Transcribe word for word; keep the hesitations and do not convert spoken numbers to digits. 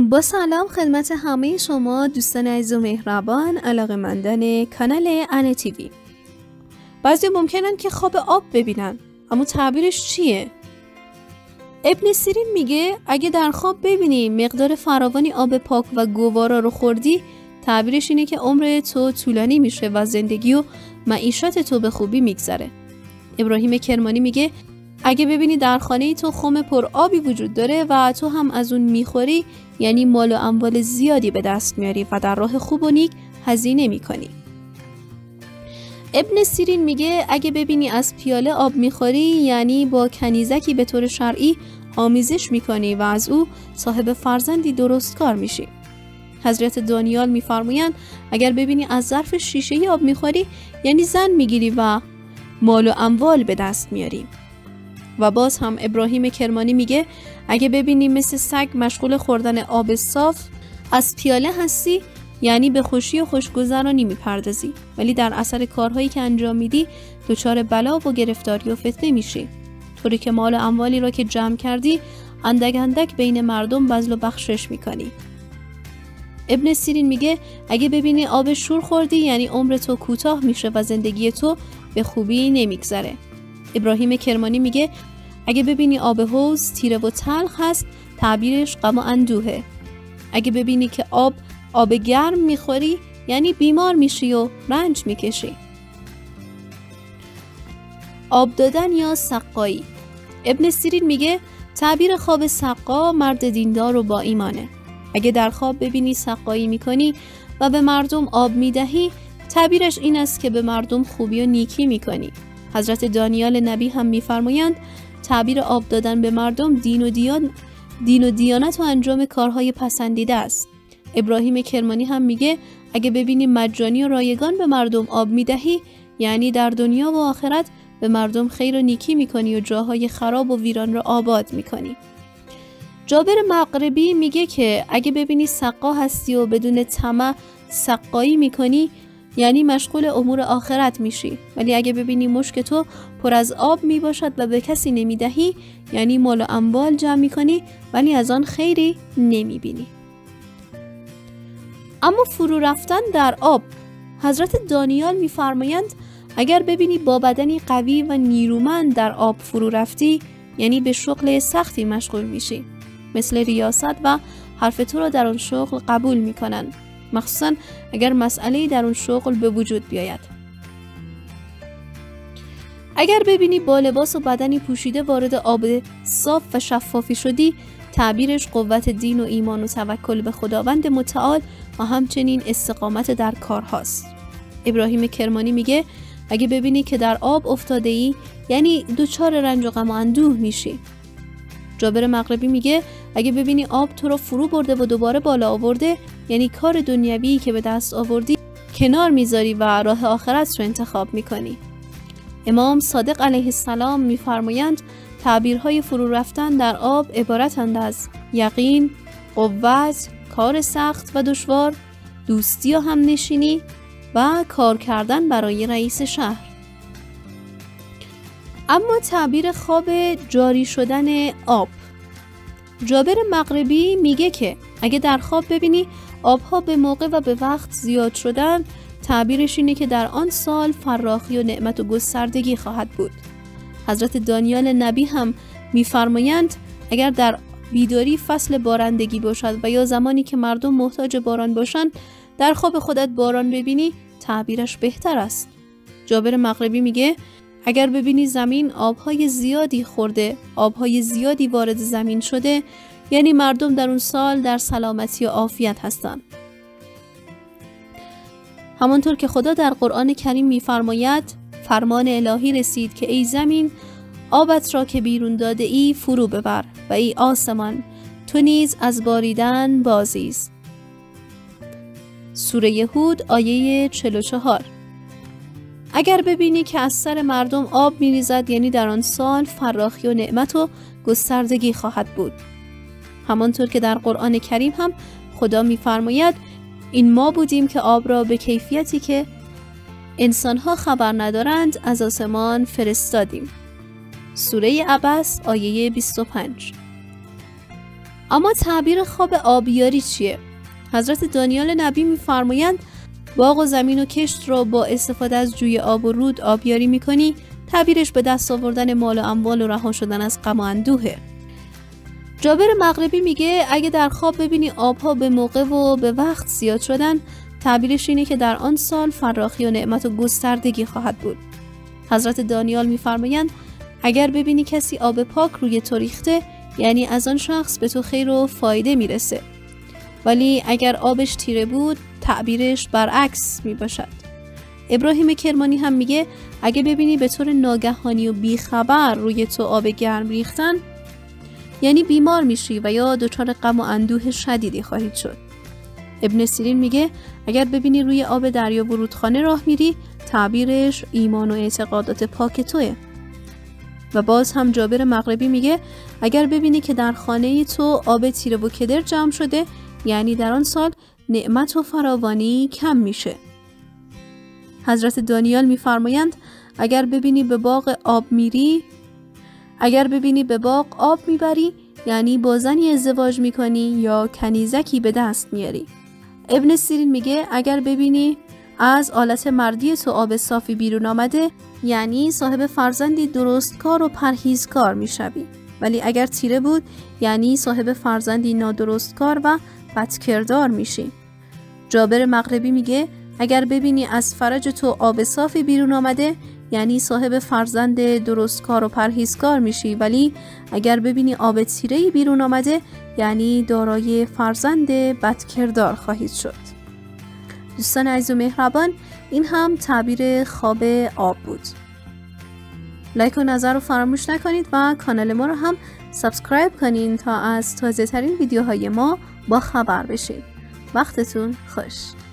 با سلام خدمت همه شما دوستان عزیز و مهربان علاقه‌مندان کانال انا تیوی. بعضی ممکنن که خواب آب ببینن، اما تعبیرش چیه؟ ابن سیرین میگه اگه در خواب ببینی مقدار فراوانی آب پاک و گوارا رو خوردی، تعبیرش اینه که عمر تو طولانی میشه و زندگی و معیشت تو به خوبی میگذره. ابراهیم کرمانی میگه اگه ببینی در خانه تو خم پر آبی وجود داره و تو هم از اون میخوری، یعنی مال و اموال زیادی به دست میاری و در راه خوب و نیک هزینه میکنی. ابن سیرین میگه اگه ببینی از پیاله آب میخوری، یعنی با کنیزکی به طور شرعی آمیزش میکنی و از او صاحب فرزندی درستکار میشی. حضرت دانیال میفرمایند اگر ببینی از ظرف شیشه‌ای آب میخوری، یعنی زن میگیری و مال و اموال به دست میاری. و باز هم ابراهیم کرمانی میگه اگه ببینی مثل سگ مشغول خوردن آب صاف از پیاله هستی، یعنی به خوشی و خوشگذرانی میپردازی، ولی در اثر کارهایی که انجام میدی دچار بلا و گرفتاری و فتنه میشی، طوری که مال و اموالی را که جمع کردی اندک اندک بین مردم بذل و بخشش میکنی. ابن سیرین میگه اگه ببینی آب شور خوردی، یعنی عمر تو کوتاه میشه و زندگی تو به خوبی نمیگذره. ابراهیم کرمانی میگه اگه ببینی آب حوض تیره و تلخ هست، تعبیرش غم و اندوهه. اگه ببینی که آب آب گرم میخوری، یعنی بیمار میشی و رنج میکشی. آب دادن یا سقایی. ابن سیرین میگه تعبیر خواب سقا مرد دیندار و با ایمانه. اگه در خواب ببینی سقایی میکنی و به مردم آب میدهی، تعبیرش این است که به مردم خوبی و نیکی میکنی. حضرت دانیال نبی هم میفرمایند تعبیر آب دادن به مردم دین و دیان دین و دیانت و انجام کارهای پسندیده است. ابراهیم کرمانی هم میگه اگه ببینی مجانی و رایگان به مردم آب میدهی، یعنی در دنیا و آخرت به مردم خیر و نیکی میکنی و جاهای خراب و ویران را آباد میکنی. جابر مغربی میگه که اگه ببینی سقا هستی و بدون طمع سقایی میکنی، یعنی مشغول امور آخرت میشی، ولی اگه ببینی مشک تو پر از آب میباشد و به کسی نمیدهی، یعنی مال و اموال جمع میکنی ولی از آن خیری نمیبینی. اما فرو رفتن در آب. حضرت دانیال میفرمایند اگر ببینی با بدنی قوی و نیرومند در آب فرو رفتی، یعنی به شغل سختی مشغول میشی، مثل ریاست و حرف تو را در آن شغل قبول میکنن، مخصوصا اگر مسئله‌ای در اون شغل به وجود بیاید. اگر ببینی با لباس و بدنی پوشیده وارد آب صاف و شفافی شدی، تعبیرش قوت دین و ایمان و توکل به خداوند متعال و همچنین استقامت در کارهاست. ابراهیم کرمانی میگه اگه ببینی که در آب افتاده ای، یعنی دوچار رنج و غم و اندوه میشی. جابر مغربی میگه اگه ببینی آب تو رو فرو برده و دوباره بالا آورده، یعنی کار دنیوی که به دست آوردی کنار میذاری و راه آخرت رو انتخاب میکنی. امام صادق علیه السلام میفرمایند تعبیرهای فرو رفتن در آب عبارتند از یقین، قوت، کار سخت و دشوار، دوستی و همنشینی و کار کردن برای رئیس شهر. اما تعبیر خواب جاری شدن آب. جابر مغربی میگه که اگه در خواب ببینی آبها به موقع و به وقت زیاد شدن، تعبیرش اینه که در آن سال فراخی و نعمت و گستردگی خواهد بود. حضرت دانیال نبی هم میفرمایند اگر در بیداری فصل بارندگی باشد و یا زمانی که مردم محتاج باران باشند، در خواب خودت باران ببینی، تعبیرش بهتر است. جابر مغربی میگه اگر ببینی زمین آبهای زیادی خورده، آبهای زیادی وارد زمین شده، یعنی مردم در اون سال در سلامتی و عافیت هستند. همانطور که خدا در قرآن کریم میفرماید فرمان الهی رسید که ای زمین آبت را که بیرون داده ای فرو ببر و ای آسمان تو نیز از باریدن بازایست. سوره هود آیه چهل و چهار. اگر ببینی که از سر مردم آب میریزد، یعنی در آن سال فراخی و نعمت و گستردگی خواهد بود. همانطور که در قرآن کریم هم خدا میفرماید این ما بودیم که آب را به کیفیتی که انسانها خبر ندارند از آسمان فرستادیم. سوره عبس آیه بیست و پنج. اما تعبیر خواب آبیاری چیه؟ حضرت دانیال نبی می‌فرمایند باغ و زمین و کشت را با استفاده از جوی آب و رود آبیاری می‌کنی، تعبیرش به دست آوردن مال و اموال و رها شدن از غم و اندوهه. جابر مغربی میگه اگه در خواب ببینی آبها به موقع و به وقت زیاد شدن، تعبیرش اینه که در آن سال فراخی و نعمت و گستردگی خواهد بود. حضرت دانیال می‌فرمایند اگر ببینی کسی آب پاک روی تو ریخته، یعنی از آن شخص به تو خیر و فایده میرسه. ولی اگر آبش تیره بود، تعبیرش برعکس می باشد. ابراهیم کرمانی هم میگه اگه ببینی به طور ناگهانی و بیخبر روی تو آب گرم ریختن، یعنی بیمار میشی و یا دچار غم و اندوه شدیدی خواهید شد. ابن سیرین میگه اگر ببینی روی آب دریا و رودخانه راه میری، تعبیرش ایمان و اعتقادات پاک توه. و باز هم جابر مغربی میگه اگر ببینی که در خانه تو آب تیره و کدر جمع شده، یعنی در آن سال نعمت و فراوانی کم میشه. حضرت دانیال میفرمایند اگر ببینی به باغ آب میری، اگر ببینی به باغ آب میبری، یعنی با زنی ازدواج میکنی یا کنیزکی به دست میاری. ابن سیرین میگه اگر ببینی از آلت مردی تو آب صافی بیرون آمده، یعنی صاحب فرزندی درستکار و پرهیزکار میشوی. ولی اگر تیره بود، یعنی صاحب فرزندی نادرستکار و بدکردار میشی. جابر مغربی میگه اگر ببینی از فرج تو آب صافی بیرون آمده، یعنی صاحب فرزند درستکار و پرهیزکار میشی. ولی اگر ببینی آب تیره‌ای بیرون آمده، یعنی دارای فرزند بدکردار خواهید شد. دوستان عزیز و مهربان، این هم تعبیر خواب آب بود. لایک و نظر رو فراموش نکنید و کانال ما رو هم سابسکرایب کنین تا از تازه ترین ویدیوهای ما با خبر بشید. وقتتون خوش.